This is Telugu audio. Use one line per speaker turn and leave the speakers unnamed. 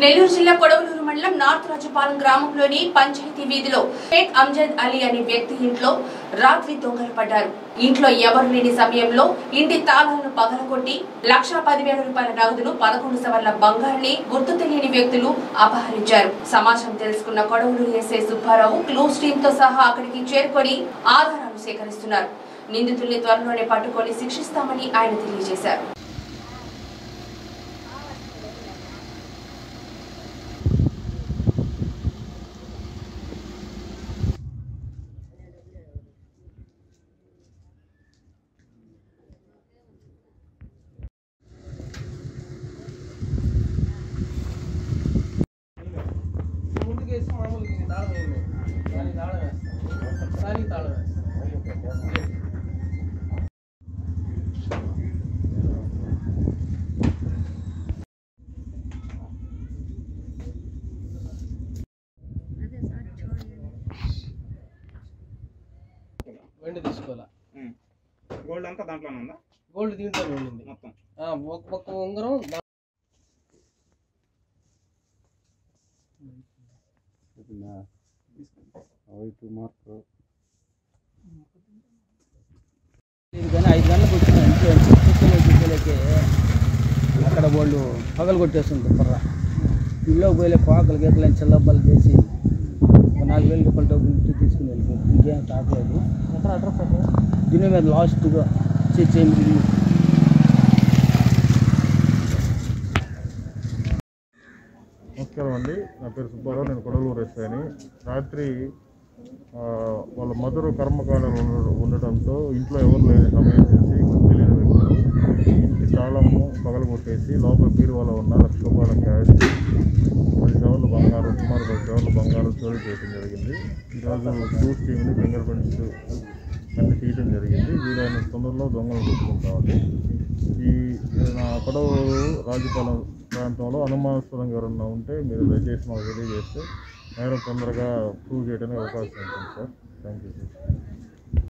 నెల్లూరు జిల్లా కొడవలూరు మండలం నార్త్ రాజపాలెం గ్రామంలోని పంచాయతీ వీధిలో షేక్ అమ్జద్ అలీ అనే వ్యక్తి ఇంట్లో రాత్రి దొంగలు పడ్డారు. ఇంట్లో ఎవరు లేని సమయంలో ఇంటి తాళాలను పగలగొట్టి 1,10,000 రూపాయల నగదును 11 సవర్ల బంగారాన్ని గుర్తు తెలియని వ్యక్తులు అపహరించారు. సమాచారం తెలుసుకున్న Kodavalur SI Subbarao close team తో సహా అక్కడికి చేరుకొని ఆధారాలు సేకరిస్తున్నారు. నిందితుల్ని త్వరలోనే పట్టుకొని శిక్షిస్తామని ఆయన తెలియజేశారు.
వెండి తీసుకోవాలా?
గోల్డ్ అంతా దాంట్లోనే ఉందా?
గోల్డ్ దీంట్లోనే ఉండింది
మొత్తం.
ఒక్క ఉంగరం కానీ 5 గంటలకు వచ్చిన ఇంట్లో కూర్చోలేకే అక్కడ వాళ్ళు పగలు కొట్టేస్తుంది బుర్ర. ఇంట్లోకి పోయే పాకలు గీతలు చిల్లబ్బలు చేసి 4,000 రూపాయల డబ్బులు ఇంటికి తీసుకుని వెళ్ళిపోయింది. ఇంకేం తాకలేదు. దీని మీద లాస్ట్గా
నమస్కారం అండి, నా పేరు సుబ్బారావు. నేను కొడవలూరు ఎస్ఐని. రాత్రి వాళ్ళ మధుర కర్మకాండలు ఉండటంతో ఇంట్లో ఎవరు లేని సమయం చేసి తెలియని వ్యక్తులు ఇంటి తాళము పగలగొట్టేసి లోపల బీరువాలో ఉన్న 1,00,000 రూపాయల క్యాష్, 10 సవర్ల బంగారం, సుమారు 10 సవర్ల బంగారం చోరీ చేయడం జరిగింది. ఈరోజు క్రూజ్ టీమ్ని ఫింగర్ ప్రింట్స్ అన్ని తీయడం జరిగింది. వీలైన తొందరలో దొంగలు కొట్టుకుంటామండి. నా కొడవలూరు రాజపాలెం ప్రాంతంలో అనుమానాస్పదంగా ఎవరన్నా ఉంటే మీరు దయచేసి మాకు తెలియజేస్తే నేరం తొందరగా ప్రూవ్ చేయడానికి అవకాశం ఉంటుంది సార్. Thank you sir.